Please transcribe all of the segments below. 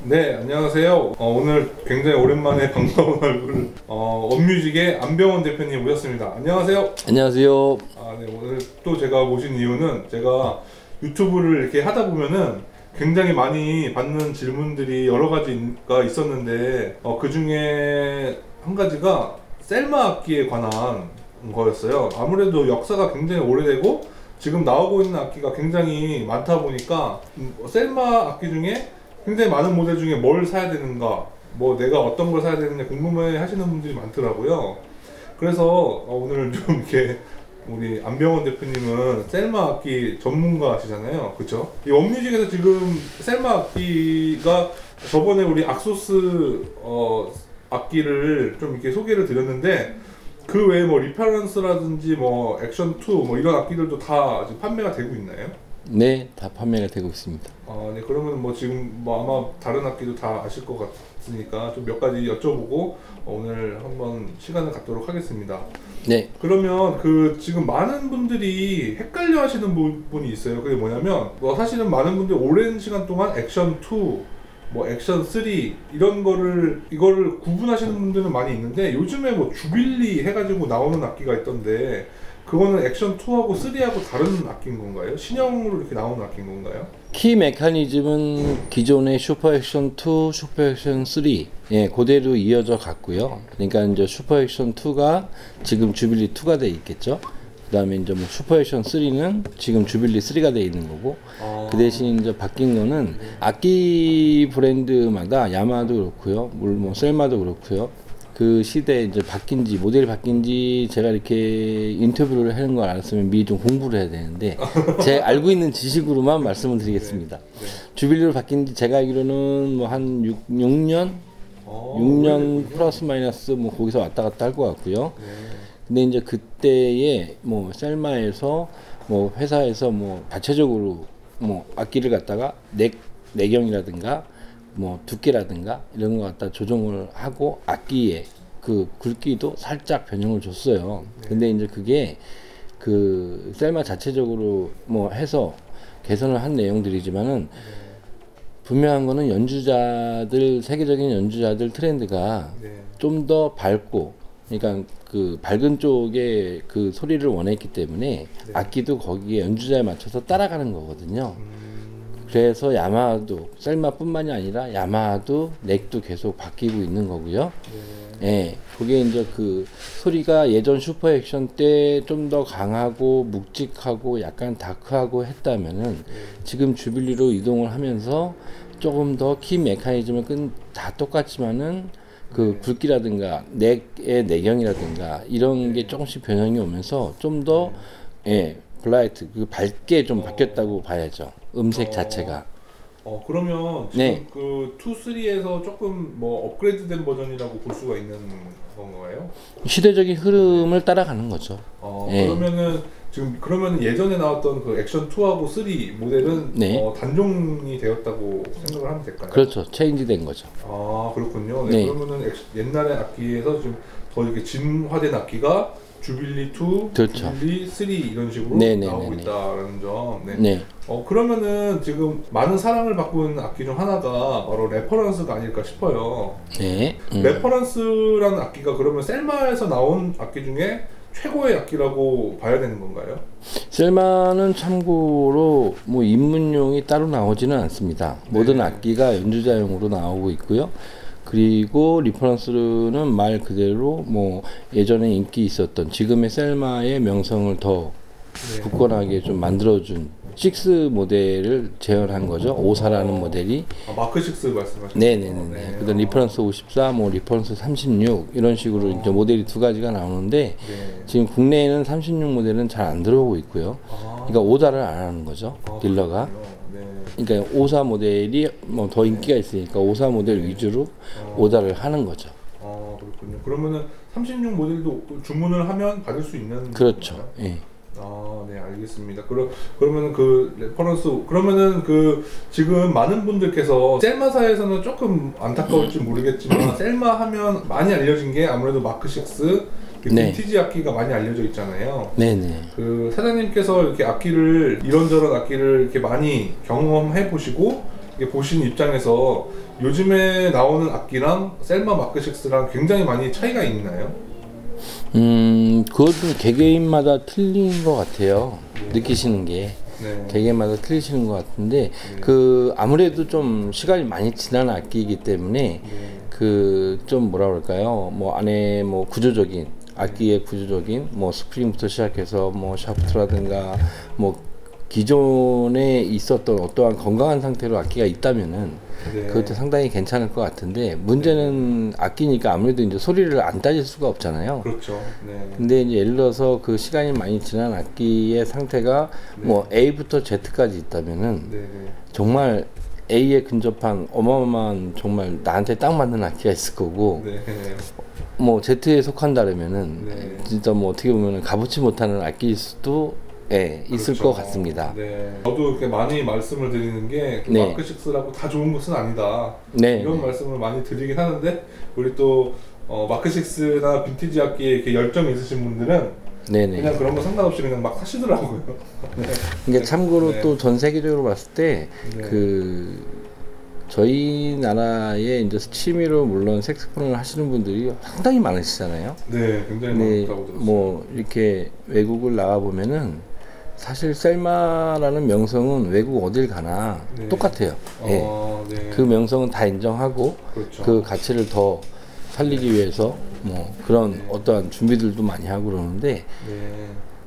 네, 안녕하세요. 오늘 굉장히 오랜만에 반가운 얼굴, 원뮤직의 안병원 대표님 모셨습니다. 안녕하세요. 안녕하세요. 네, 오늘 또 제가 모신 이유는 제가 유튜브를 이렇게 하다 보면은 굉장히 많이 받는 질문들이 여러 가지가 있었는데, 그 중에 한 가지가 셀마 악기에 관한 거였어요. 아무래도 역사가 굉장히 오래되고 지금 나오고 있는 악기가 굉장히 많다 보니까 셀마 악기 중에 굉장히 많은 모델 중에 뭘 사야 되는가, 뭐 내가 어떤 걸 사야 되느냐 궁금해 하시는 분들이 많더라고요. 그래서 오늘 좀 이렇게 우리 안병원 대표님은 셀마 악기 전문가시잖아요, 그렇죠? 이 원뮤직에서 지금 셀마 악기가 저번에 우리 악소스 악기를 좀 이렇게 소개를 드렸는데, 그 외에 뭐 리퍼런스라든지 뭐 액션 2 뭐 이런 악기들도 다 지금 판매가 되고 있나요? 네, 다 판매가 되고 있습니다. 네, 그러면 뭐 지금 뭐 아마 다른 악기도 다 아실 것 같으니까 좀 몇 가지 여쭤보고 오늘 한번 시간을 갖도록 하겠습니다. 네. 그러면 그 지금 많은 분들이 헷갈려 하시는 부분이 있어요. 그게 뭐냐면 사실은 많은 분들이 오랜 시간 동안 액션 2, 뭐 액션 3 이거를 구분하시는 분들은 많이 있는데, 요즘에 뭐 주빌리 해가지고 나오는 악기가 있던데 그거는 액션 2하고 3하고 다른 악기인 건가요? 신형으로 이렇게 나오는 악기인 건가요? 키 메커니즘은 기존의 슈퍼 액션 2, 슈퍼 액션 3 그대로 이어져 갔고요. 그러니까 이제 슈퍼 액션 2가 지금 주빌리 2가 돼 있겠죠. 그다음에 이제 뭐 슈퍼 액션 3는 지금 주빌리 3가 돼 있는 거고, 그 대신 이제 바뀐 거는 악기 브랜드마다 야마하도 그렇고요, 물론 뭐 셀마도 그렇고요. 그 시대에 이제 바뀐지, 모델이 바뀐지 제가 이렇게 인터뷰를 하는 걸 알았으면 미리 좀 공부를 해야 되는데 제가 알고 있는 지식으로만 말씀을 드리겠습니다. 주빌리로 바뀐지 제가 알기로는 뭐 한 6년 플러스 마이너스 뭐 거기서 왔다 갔다 할 것 같고요. 근데 이제 그때에 뭐 셀마에서 뭐 회사에서 뭐 자체적으로 뭐 악기를 갖다가 내경이라든가 뭐 두께라든가 이런 거 갖다 조정을 하고 악기의 그 굵기도 살짝 변형을 줬어요. 근데 이제 그게 그 셀마 자체적으로 뭐 해서 개선을 한 내용들이지만은 분명한 거는 연주자들, 세계적인 연주자들 트렌드가 좀 더 밝고, 그러니까 그 밝은 쪽에 그 소리를 원했기 때문에 악기도 거기에 연주자에 맞춰서 따라가는 거거든요. 그래서 야마하도 셀마뿐만이 아니라 야마하도 넥도 계속 바뀌고 있는 거고요. 그게 이제 그 소리가 예전 슈퍼 액션 때 좀 더 강하고 묵직하고 약간 다크하고 했다면은 지금 주빌리로 이동을 하면서 조금 더 키 메커니즘은 다 똑같지만은 그 굵기라든가 넥의 내경이라든가 이런 게 조금씩 변형이 오면서 좀 더 블라이트, 그 밝게 좀 바뀌었다고 봐야죠. 음색 자체가. 그러면 지금 그 2, 3에서 조금 뭐 업그레이드된 버전이라고 볼 수가 있는 건가요? 시대적인 흐름을 따라가는 거죠. 그러면은 예전에 나왔던 그 액션 2하고 3 모델은 단종이 되었다고 생각을 하면 될까요? 그렇죠. 체인지된 거죠. 그렇군요. 그러면은 옛날의 악기에서 좀 더 이렇게 진화된 악기가 주빌리 2, 그렇죠. 주빌리 3 이런 식으로 나오고 있다는 점. 그러면은 지금 많은 사랑을 받고 있는 악기 중 하나가 바로 레퍼런스가 아닐까 싶어요. 레퍼런스라는 악기가 그러면 셀마에서 나온 악기 중에 최고의 악기라고 봐야 되는 건가요? 셀마는 참고로 뭐 입문용이 따로 나오지는 않습니다. 모든 악기가 연주자용으로 나오고 있고요. 그리고 리퍼런스는 말 그대로 뭐 예전에 인기 있었던 지금의 셀마의 명성을 더 굳건하게 좀 만들어준 6 모델을 재현한 거죠. 54라는 모델이. 마크 6 말씀하시는 거죠? 네네네. 그다음 리퍼런스 54, 뭐 리퍼런스 36 이런 식으로 이제 모델이 두 가지가 나오는데 지금 국내에는 36 모델은 잘 안 들어오고 있고요. 그러니까 오다를 안 하는 거죠. 딜러가. 그러니까 54 모델이 뭐 더 인기가 있으니까 54 모델 위주로 오다를 하는 거죠. 그렇군요. 그러면은 36 모델도 주문을 하면 받을 수 있는 그렇죠. 건가요? 네, 알겠습니다. 그러면은 그 레퍼런스, 그러면은 그 지금 많은 분들께서 셀마사에서는 조금 안타까울지 모르겠지만 셀마 하면 많이 알려진 게 아무래도 마크 6 빈티지 악기가 많이 알려져 있잖아요. 그 사장님께서 이렇게 악기를, 이런저런 악기를 이렇게 많이 경험해 보시고 이렇게 보신 입장에서 요즘에 나오는 악기랑 셀마 마크 6랑 굉장히 많이 차이가 있나요? 그것은 개개인마다 틀린 것 같아요. 느끼시는 게. 네. 개개인마다 틀리시는 것 같은데, 그, 아무래도 좀 시간이 많이 지난 악기이기 때문에, 그, 좀 뭐라 그럴까요? 뭐, 안에 뭐, 구조적인, 악기의 구조적인, 뭐, 스프링부터 시작해서, 뭐, 샤프트라든가, 뭐, 기존에 있었던 어떠한 건강한 상태로 악기가 있다면은, 네. 그것도 상당히 괜찮을 것 같은데, 문제는 악기니까 아무래도 이제 소리를 안 따질 수가 없잖아요. 그렇죠. 네. 근데 이제 예를 들어서 그 시간이 많이 지난 악기의 상태가 뭐 A부터 Z까지 있다면은 네. 네. 정말 A에 근접한 어마어마한 정말 나한테 딱 맞는 악기가 있을 거고 네. 뭐 Z에 속한다면은 네. 진짜 뭐 어떻게 보면은 값어치 못하는 악기일 수도 있을 그렇죠. 것 같습니다. 네. 저도 이렇게 많이 말씀을 드리는 게 네. 마크 6라고 다 좋은 것은 아니다. 네. 이런 말씀을 많이 드리긴 하는데 우리 또 마크 6나 빈티지 악기에 이렇게 열정이 있으신 분들은 네네. 그냥 그런 거 상관없이 그냥 막 사시더라고요. 네. 이게 참고로 네. 또 전 세계적으로 봤을 때 네. 그 저희 나라에 이제 취미로 물론 색소폰을 하시는 분들이 상당히 많으시잖아요. 네, 굉장히 근데 많다고 들었어요. 뭐 이렇게 외국을 나가 보면은 사실 셀마라는 명성은 외국 어딜 가나 네. 똑같아요. 예. 네. 그 명성은 다 인정하고 그렇죠. 그 가치를 더 살리기 위해서 뭐 그런 어떠한 준비들도 많이 하고 그러는데 네.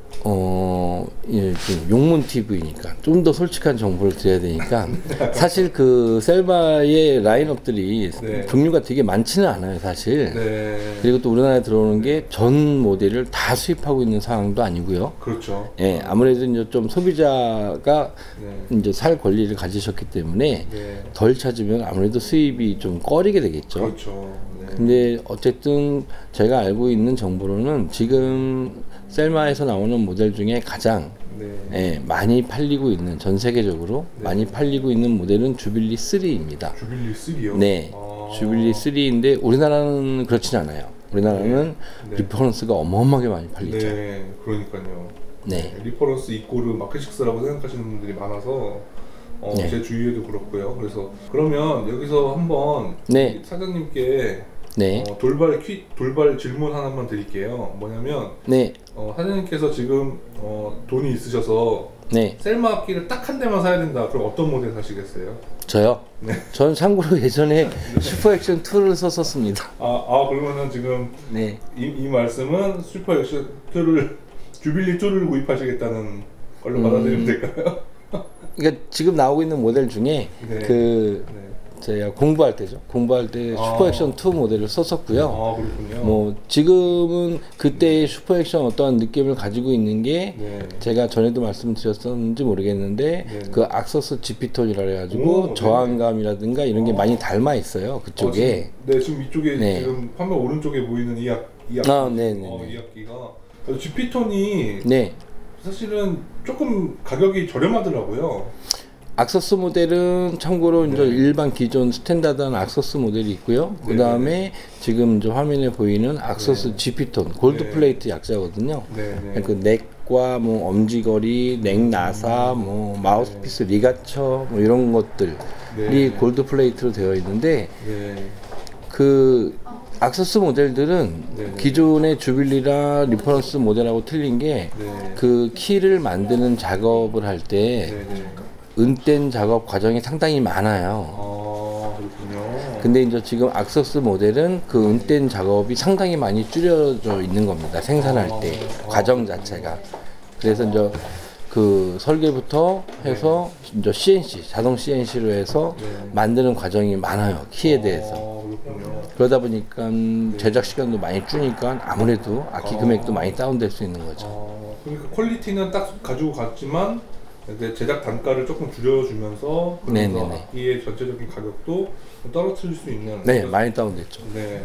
예, 그 용문 TV니까 좀 더 솔직한 정보를 드려야 되니까 사실 그 셀바의 라인업들이 네. 종류가 되게 많지는 않아요, 사실. 네. 그리고 또 우리나라에 들어오는 게 전 모델을 다 수입하고 있는 상황도 아니고요. 그렇죠. 예, 아무래도 이제 좀 소비자가 네. 이제 살 권리를 가지셨기 때문에 네. 덜 찾으면 아무래도 수입이 좀 꺼리게 되겠죠. 그렇죠. 네. 근데 어쨌든 제가 알고 있는 정보로는 지금 셀마에서 나오는 모델 중에 가장 네. 많이 팔리고 있는 전 세계적으로 네. 많이 팔리고 있는 모델은 주빌리 3입니다. 주빌리 3요? 네, 주빌리 3인데 우리나라는 그렇진 않아요. 우리나라는 네. 리퍼런스가 어마어마하게 많이 팔리죠. 네, 그러니까요. 네. 리퍼런스 이꼬르 마크 6라고 생각하시는 분들이 많아서 네. 제 주위에도 그렇고요. 그래서 그러면 여기서 한번 네. 사장님께 네. 돌발 질문 하나만 드릴게요. 뭐냐면 네. 사장님께서 지금 돈이 있으셔서 네. 셀마 악기를 딱 한 대만 사야 된다. 그럼 어떤 모델 사시겠어요? 저요? 네. 전 참고로 예전에 슈퍼 액션 2를 썼었습니다. 그러면은 지금 네. 이 말씀은 슈퍼 액션 2를 주빌리 2를 구입하시겠다는 걸로 받아들이면 될까요? 그러니까 지금 나오고 있는 모델 중에 네. 그 네. 제가 공부할 때죠. 공부할 때 슈퍼 액션 2 모델을 썼었고요. 그렇군요. 뭐 지금은 그때의 슈퍼 액션 어떠한 느낌을 가지고 있는 게 네. 제가 전에도 말씀드렸었는지 모르겠는데 네. 그 악서스 지피톤이라 해가지고 오, 저항감이라든가 이런 게 많이 닮아 있어요. 그쪽에. 지금 이쪽에 네. 지금 화면 오른쪽에 보이는 이 악기. 네네네. 이 악기가 지피톤이 네. 사실은 조금 가격이 저렴하더라고요. 악서스 모델은 참고로 이제 네. 일반 기존 스탠다드한 악서스 모델이 있고요. 네. 그 다음에 지금 이제 화면에 보이는 악서스 네. 지피톤 골드 네. 플레이트 약자거든요. 네. 그 넥과 뭐 엄지거리, 넥 나사, 뭐 마우스피스 리가처 뭐 이런 것들이 네. 골드 플레이트로 되어 있는데 네. 그 악서스 모델들은 네. 기존의 주빌리라 리퍼런스 모델하고 틀린 게 네. 그 키를 만드는 작업을 할 때 네. 은땐 작업 과정이 상당히 많아요. 그렇군요. 근데 이제 지금 악서스 모델은 그 은땐 작업이 상당히 많이 줄여져 있는 겁니다. 생산할 때 과정 자체가. 그래서 이제 그 설계부터 해서 이제 CNC 자동 CNC로 해서 네. 만드는 과정이 많아요. 키에 대해서. 그렇군요. 그러다 보니까 제작 시간도 많이 주니까 아무래도 악기 금액도 많이 다운될 수 있는 거죠. 그러니까 퀄리티는 딱 가지고 갔지만 이제 제작 단가를 조금 줄여주면서 그래서 악기의 전체적인 가격도 좀 떨어뜨릴 수 있는. 네, 많이 다운됐죠. 네,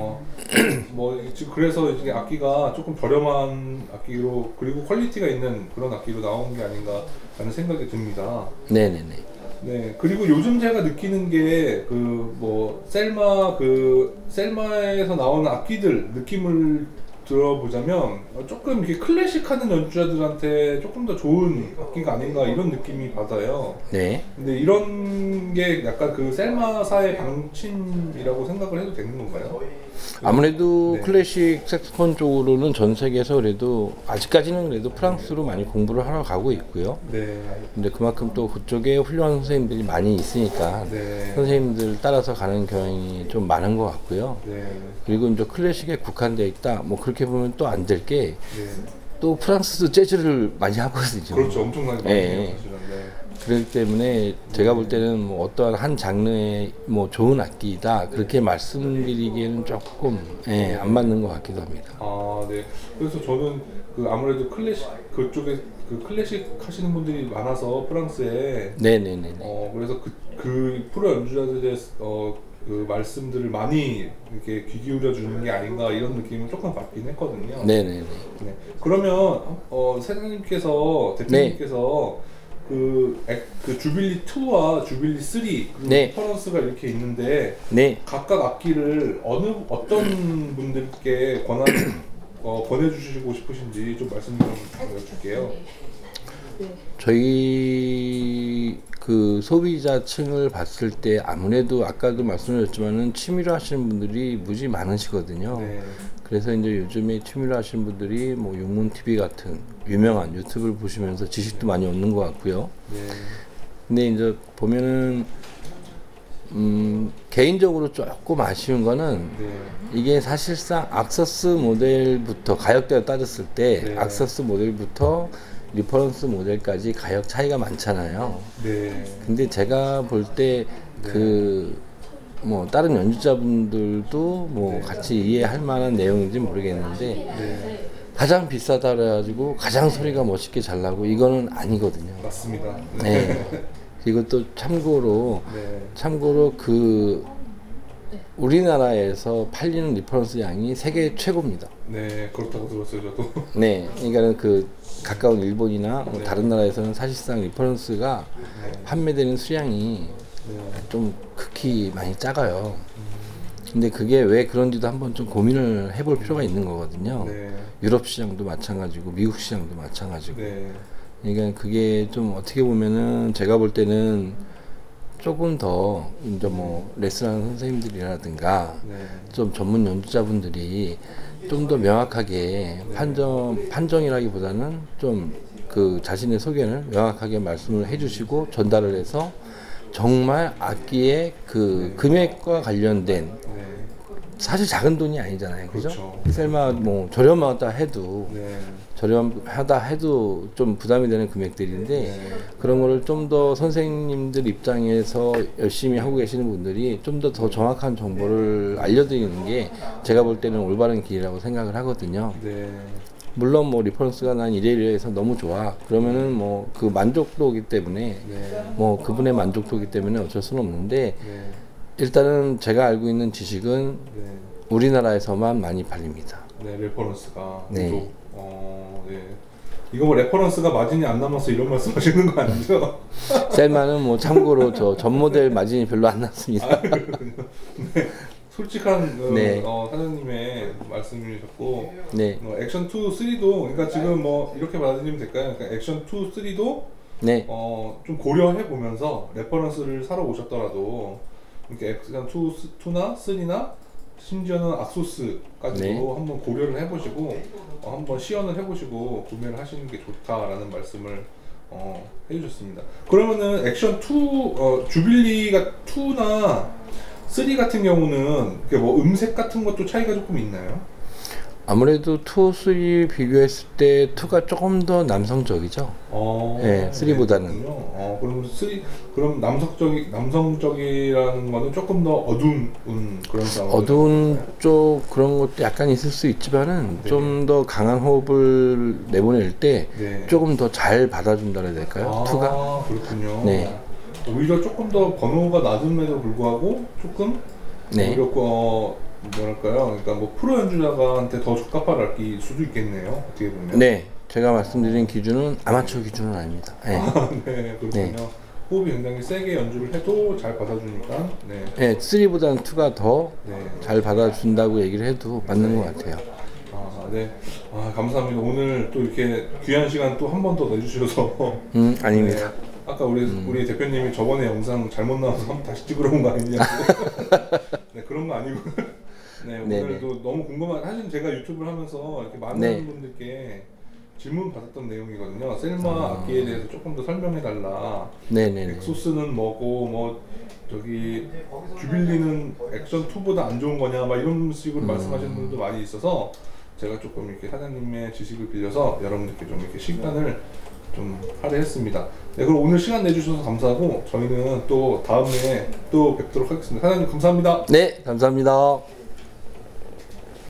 뭐 지금 그래서 이제 악기가 조금 저렴한 악기로 그리고 퀄리티가 있는 그런 악기로 나오는 게 아닌가라는 생각이 듭니다. 네네네. 네, 그리고 요즘 제가 느끼는 게 그 뭐 셀마에서 나오는 악기들 느낌을 들어보자면 조금 이렇게 클래식하는 연주자들한테 조금 더 좋은 악기가 아닌가 이런 느낌이 받아요. 네. 근데 이런 게 약간 그 셀마사의 방침이라고 생각을 해도 되는 건가요? 아무래도 네. 클래식 색소폰 쪽으로는 전 세계에서 그래도 아직까지는 그래도 프랑스로 많이 공부를 하러 가고 있고요. 네. 근데 그만큼 또 그쪽에 훌륭한 선생님들이 많이 있으니까 네. 선생님들 따라서 가는 경향이 좀 많은 것 같고요. 네. 그리고 이제 클래식에 국한되어 있다. 뭐 그렇게 보면 또 안 될 게 또 네. 프랑스도 재즈를 많이 하거든요. 그렇죠. 엄청나게 많이 해요, 네. 사실은. 네. 그렇기 때문에 제가 볼 때는 뭐 어떠한 한 장르의 뭐 좋은 악기다 그렇게 말씀드리기에는 조금 안 맞는 것 같기도 합니다. 아, 네. 그래서 저는 그 아무래도 클래식 그쪽에 그 클래식 하시는 분들이 많아서 프랑스에 네네네. 그래서 그 프로 연주자들의 그 말씀들을 많이 이렇게 귀 기울여 주는 게 아닌가 이런 느낌을 조금 받긴 했거든요. 네네네. 네. 그러면 사장님께서 대표님께서 그 주빌리 2와 주빌리 3 그리고 네. 리퍼런스가 이렇게 있는데 네. 각각 악기를 어떤 분들께 권해주시고 싶으신지 좀 말씀 좀 드릴게요. 저희 그 소비자층을 봤을 때 아무래도 아까도 말씀드렸지만은 취미로 하시는 분들이 무지 많으시거든요. 네. 그래서 이제 요즘에 취미로 하시는 분들이 뭐 육문 TV 같은 유명한 유튜브를 보시면서 지식도 많이 얻는 것 같고요. 네. 근데 이제 보면은 개인적으로 조금 아쉬운 거는 네. 이게 사실상 악서스 모델부터 가격대로 따졌을 때 네. 악서스 모델부터 리퍼런스 모델까지 가격 차이가 많잖아요. 네. 근데 제가 볼 때 뭐 다른 연주자분들도 뭐 네. 같이 이해할 만한 내용인지 모르겠는데 네. 가장 비싸다 그래가지고 가장 소리가 멋있게 잘 나고 이거는 아니거든요. 맞습니다. 네. 그리고 또 참고로 네. 그 우리나라에서 팔리는 리퍼런스 양이 세계 최고입니다. 네, 그렇다고 들었어요, 저도. 네, 그러니까는 그 가까운 일본이나 뭐 네. 다른 나라에서는 사실상 리퍼런스가 네. 판매되는 수량이 네. 좀 극히 많이 작아요. 근데 그게 왜 그런지도 한번 좀 고민을 해볼 필요가 있는 거거든요. 네. 유럽 시장도 마찬가지고 미국 시장도 마찬가지고. 네. 그러니까 그게 좀 어떻게 보면은 제가 볼 때는 조금 더 이제 뭐 레슨하는 선생님들이라든가 네. 좀 전문 연주자분들이 좀 더 명확하게 판정이라기보다는 좀 그 자신의 소견을 명확하게 말씀을 해주시고 전달을 해서 정말 악기의 그 금액과 관련된 네. 사실 작은 돈이 아니잖아요, 그죠? 그렇죠. 셀마 뭐 저렴하다 해도 네. 저렴하다 해도 좀 부담이 되는 금액들인데 네. 그런 거를 좀 더 선생님들 입장에서 열심히 하고 계시는 분들이 좀 더 정확한 정보를 알려드리는 게 제가 볼 때는 올바른 길이라고 생각을 하거든요. 네. 물론 뭐 리퍼런스가 난 이래서 너무 좋아 그러면은 뭐 그 만족도이기 때문에 네. 뭐 그분의 만족도이기 때문에 어쩔 수는 없는데 네. 일단은 제가 알고 있는 지식은 네. 우리나라에서만 많이 팔립니다. 네, 레퍼런스가. 네. 네. 이거 뭐 레퍼런스가 마진이 안 남아서 이런 말씀 하시는 거 아니죠? 셀마는 뭐 참고로 저 전 모델 마진이 별로 안 났습니다. 네. 솔직한 네. 사장님의 말씀이셨고 네, 액션 2, 3도 그러니까 지금 뭐 이렇게 받아들이면 될까요? 그러니까 액션 2, 3도 네, 좀 고려해 보면서 레퍼런스를 사러 오셨더라도 이렇게 액션 2나 3나 심지어는 악소스까지도 네. 한번 고려를 해보시고 한번 시연을 해보시고 구매를 하시는 게 좋다라는 말씀을 해주셨습니다. 그러면은 액션 2 주빌리가 2나 3 같은 경우는 뭐 음색 같은 것도 차이가 조금 있나요? 아무래도 2, 3 비교했을 때 2가 조금 더 남성적이죠. 네, 3보다는. 그럼 남성적이라는 거는 조금 더 어두운 그런 상황. 어두운 쪽 그런 것도 약간 있을 수 있지만은 네. 좀 더 강한 호흡을 내보낼 때 네. 조금 더 잘 받아준다 해야 될까요? 2가? 그렇군요. 네. 오히려 조금 더 번호가 낮음에도 불구하고 조금 네. 오히려 뭐랄까요? 그러니까 뭐 프로 연주자한테 더 적합한 악기일 수도 있겠네요. 어떻게 보면. 네. 제가 말씀드린 기준은 아마추어 기준은 아닙니다. 네. 네, 그렇군요. 네. 호흡이 굉장히 세게 연주를 해도 잘 받아주니까. 네. 네, 3보다는 2가 더 네. 잘 받아준다고 얘기를 해도 맞는 것 같아요. 네. 아, 감사합니다. 오늘 또 이렇게 귀한 시간 또 한 번 더 내주셔서. 아닙니다. 네. 아까 우리 대표님이 저번에 영상 잘못 나와서 한번 다시 찍으러 온 거 아니냐고. 네, 그런 거 아니고. 네, 오늘도 너무 궁금한, 사실 제가 유튜브를 하면서 이렇게 많은 분들께 질문 받았던 내용이거든요. 셀마 악기에 대해서 조금 더 설명해 달라. 엑소스는 뭐고, 뭐 저기 주빌리는 액션 2보다 안 좋은 거냐, 막 이런 식으로 말씀하시는 분들도 많이 있어서 제가 조금 이렇게 사장님의 지식을 빌려서 여러분들께 좀 이렇게 시간을 좀 할애했습니다. 네, 그럼 오늘 시간 내주셔서 감사하고 저희는 또 다음에 또 뵙도록 하겠습니다. 사장님 감사합니다. 네, 감사합니다.